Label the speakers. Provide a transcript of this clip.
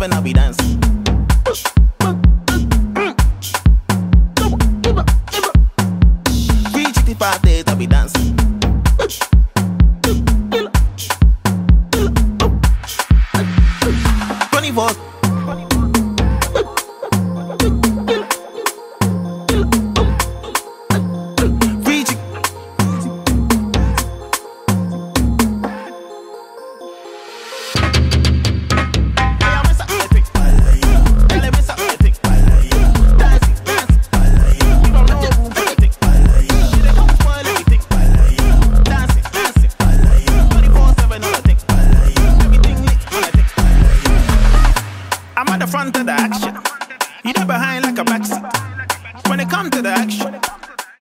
Speaker 1: and I be dancing. Three chitty 5 days I be dancing. 24